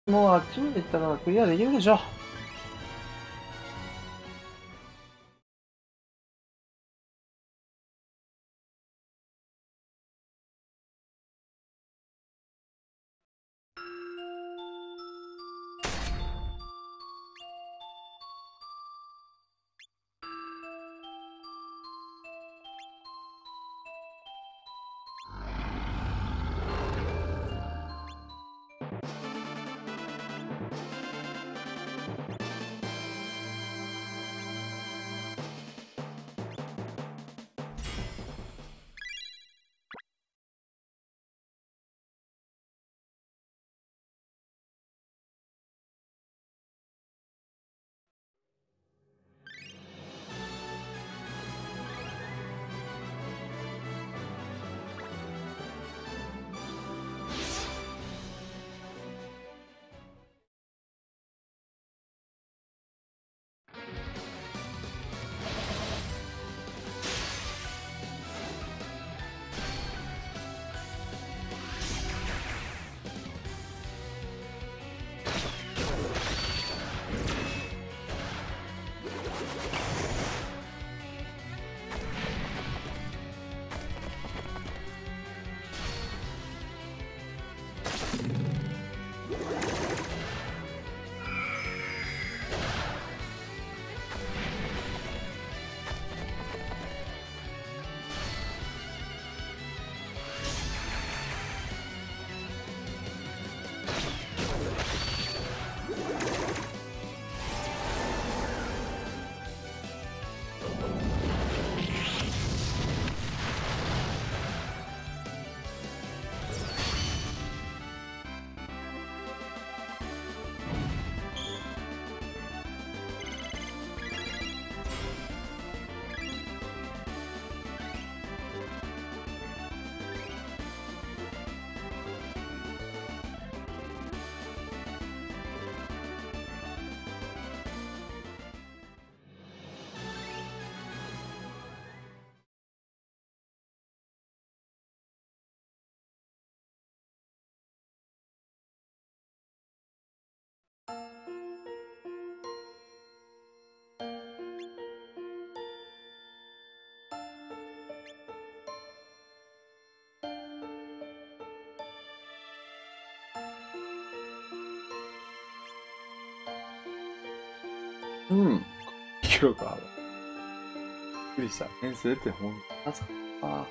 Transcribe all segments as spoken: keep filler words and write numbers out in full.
もうあっちまで行ったらクリアできるでしょ。うん。記録ある。びっくりした。遠征ってほんと、まさか。あ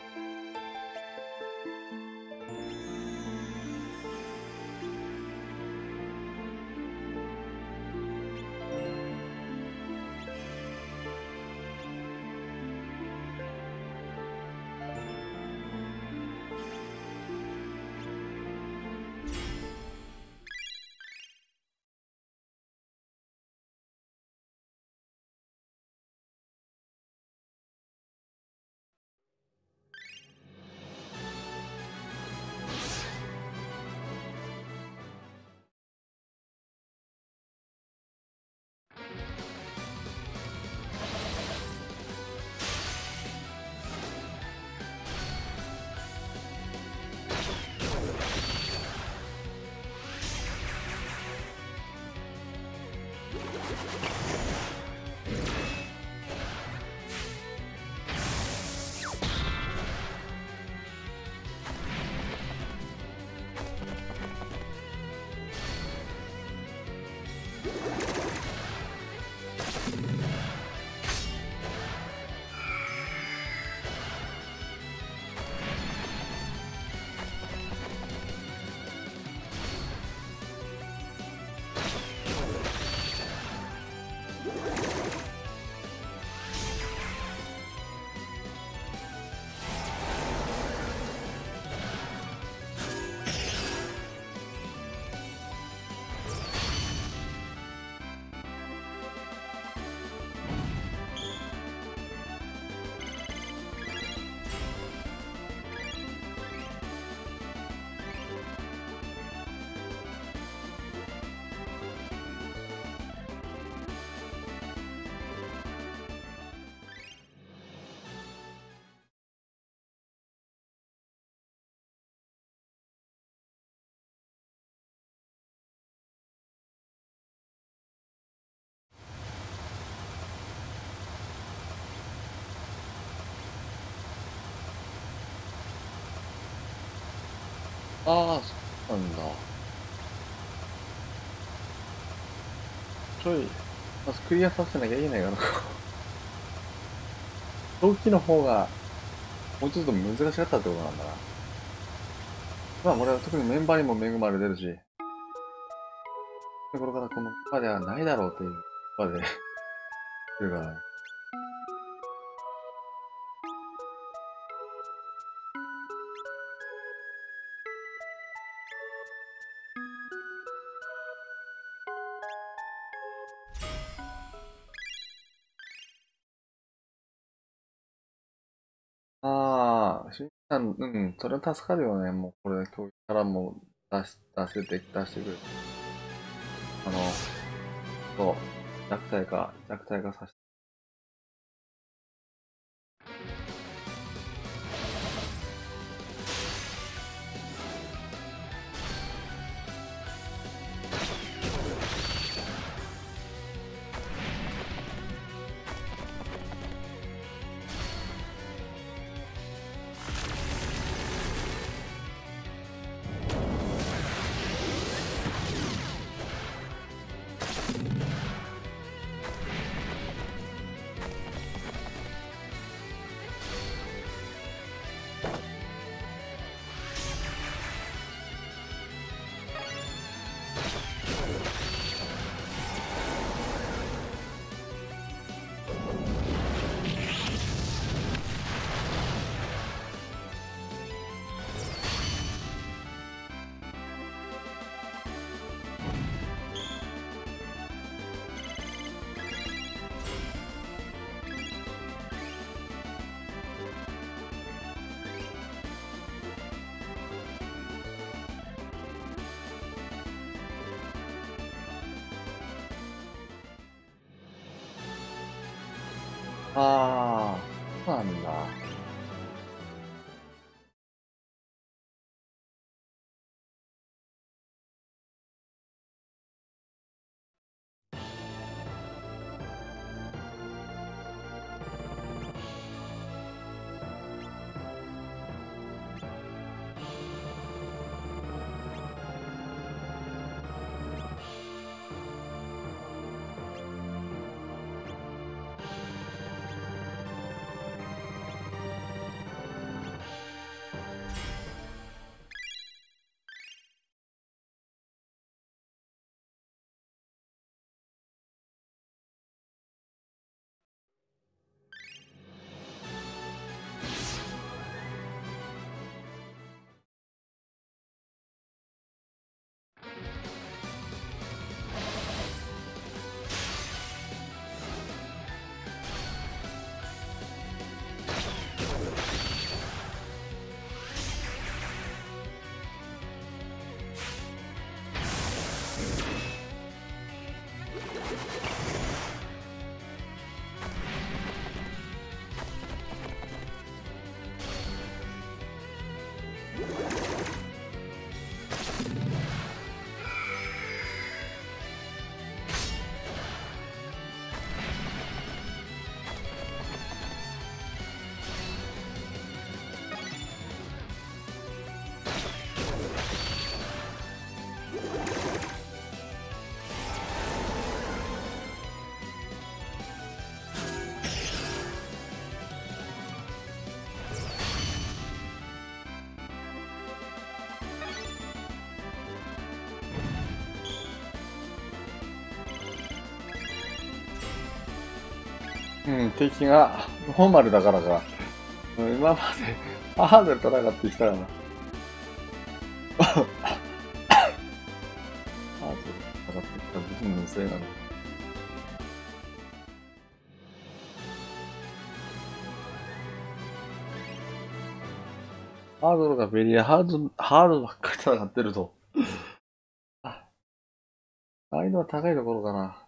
ああ、そうなんだ。ちょい、まずクリアさせなきゃいけないから、長期の方がもうちょっと難しかったってことなんだな。まあ俺は特にメンバーにも恵まれてるし、ところからこの場ではないだろうという場で、というからね。ああ、しんさん、うん、それは助かるよね。もうこれ、今日からも出し、出せて、出してくれ。あの、そう、弱体化、弱体化させて。ああ、そうなんだ。うん、敵がノーマルだからか。うん、今までハードル戦ってきたからな。ハードル戦ってきた部分のせいなの。ハードルがベリーハード、ハードばっかり戦ってると。あ、難易度は高いところかな。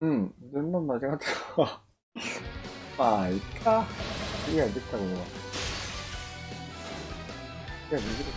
うん、順番間違った。まあ、いっか。次ができたことは。次ができる。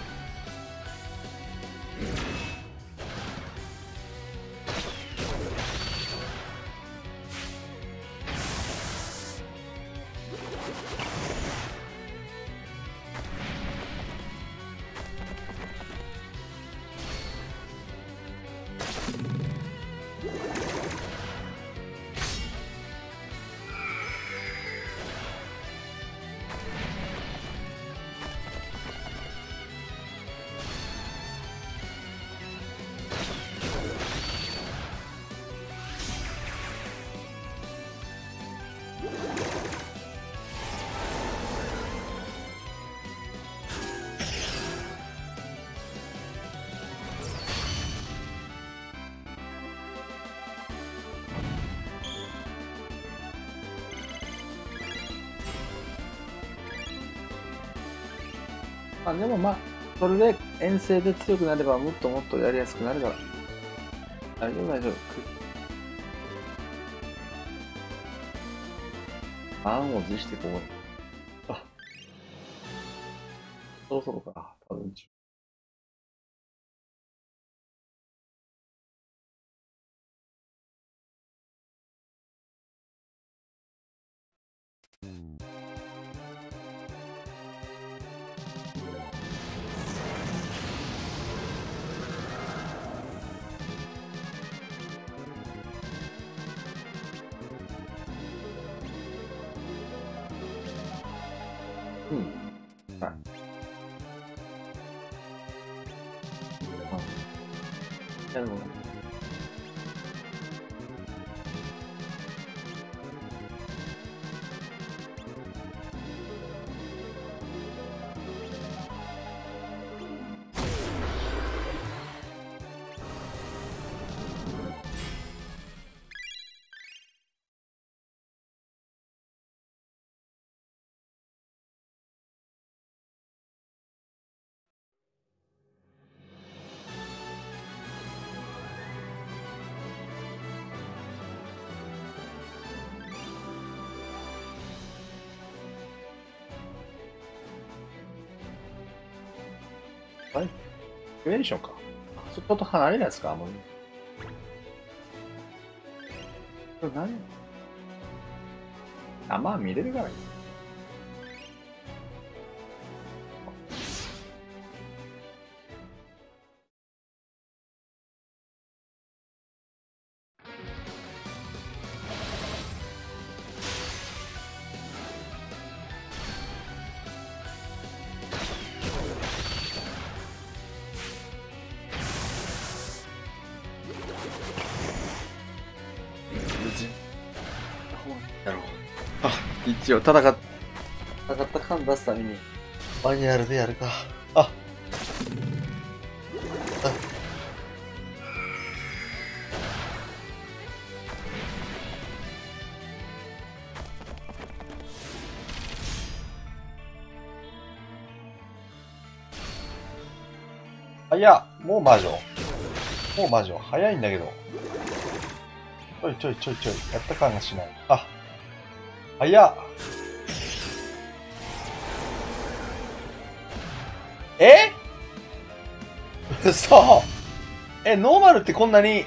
あ、でもまあ、それで遠征で強くなればもっともっとやりやすくなるから。大丈夫大丈夫。満を持してこう。あ、そろそろか。多分。うん。はい。あ、やるのね。はい。クエンションか。あ、それちょっと離れないですか、もう。これ何？あ、まあ見れるからいい。やろう。あ、一応戦っ、戦った感出すために、マニュアルでやるか。あ、あ、あ、いや、もう魔女。もう魔女。早いんだけど。ちょいちょいちょいちょい。やった感がしない。あ、早っ。え嘘。え、ノーマルってこんなに、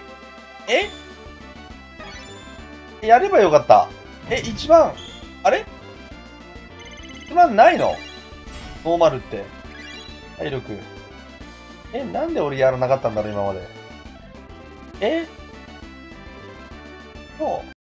えやればよかった。え、一番、あれ一番ないのノーマルって。体力。え、なんで俺やらなかったんだろう、今まで。えそう。